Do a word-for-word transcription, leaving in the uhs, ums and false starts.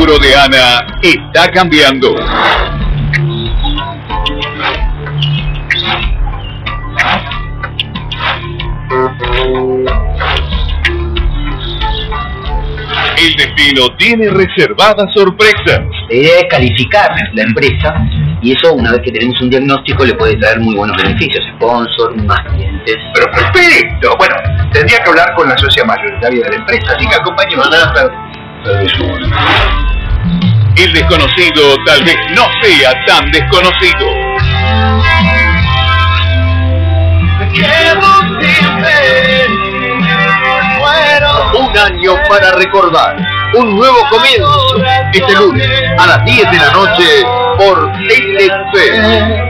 futuro de Ana está cambiando. El destino tiene reservadas sorpresas. La idea es calificar la empresa y eso, una vez que tenemos un diagnóstico, le puede traer muy buenos beneficios, sponsor, más clientes. Pero perfecto. Bueno, tendría que hablar con la socia mayoritaria de la empresa, así que acompáñeme a Nata. El desconocido tal vez no sea tan desconocido. Un año para recordar, un nuevo comienzo, este lunes a las diez de la noche por Telefe.